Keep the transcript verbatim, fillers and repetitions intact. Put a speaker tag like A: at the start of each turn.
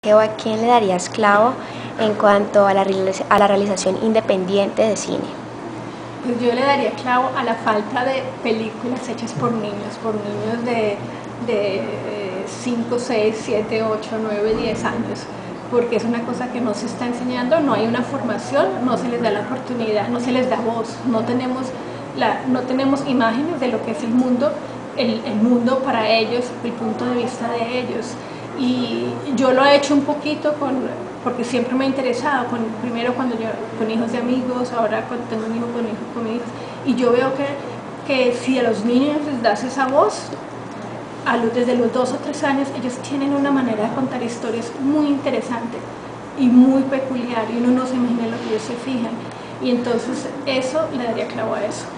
A: ¿O a quién le darías clavo en cuanto a la, a la realización independiente de cine?
B: Pues yo le daría clavo a la falta de películas hechas por niños, por niños de, de cinco, seis, siete, ocho, nueve, diez años, porque es una cosa que no se está enseñando, no hay una formación, no se les da la oportunidad, no se les da voz, no tenemos, la, no tenemos imágenes de lo que es el mundo, el, el mundo para ellos, el punto de vista de ellos. Y yo lo he hecho un poquito con, porque siempre me ha interesado, con, primero cuando yo, con hijos de amigos, ahora cuando tengo un hijo con, hijo, con mi hijos, y yo veo que, que si a los niños les das esa voz, a los, desde los dos o tres años, ellos tienen una manera de contar historias muy interesante y muy peculiar, y uno no se imagina lo que ellos se fijan, y entonces eso le daría clavo a eso.